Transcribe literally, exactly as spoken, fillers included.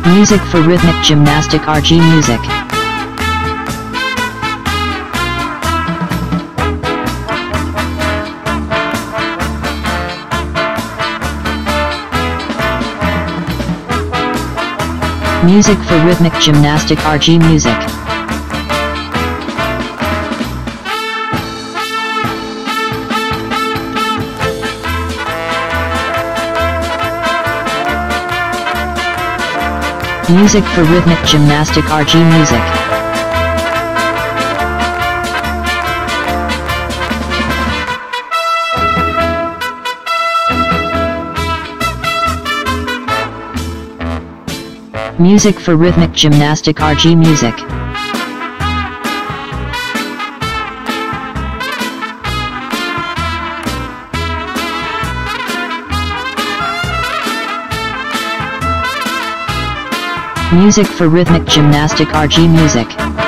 Music for rhythmic gymnastic R G music. Music for rhythmic gymnastic R G music. Music for rhythmic gymnastic R G music. Music for rhythmic gymnastic R G music. Music for rhythmic gymnastic R G music.